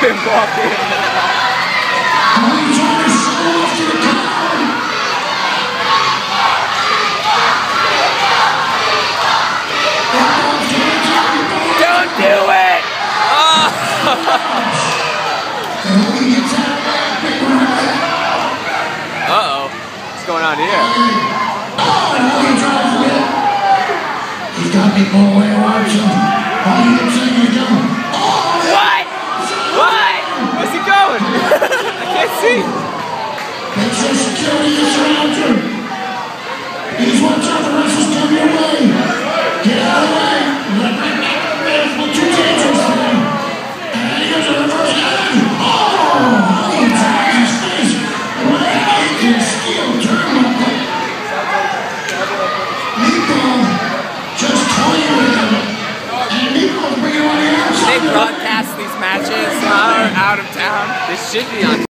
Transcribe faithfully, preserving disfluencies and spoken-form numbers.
him walk in. Don't do it! Oh. Uh-oh. What's going on here? He's got people away watching. All you can say is go. What? What? Where's he going? I can't see. Make sure security is around you. Please watch out, the wrestlers come your way. Get out of the way. Let me make the race look too dangerous for them. And here's a reverse head. Oh, he attacked his face. Right in his steel turnbuckle. Meatball just toying with him. And Meatball's bringing him on the outside. They broadcast these matches out of town. This should be on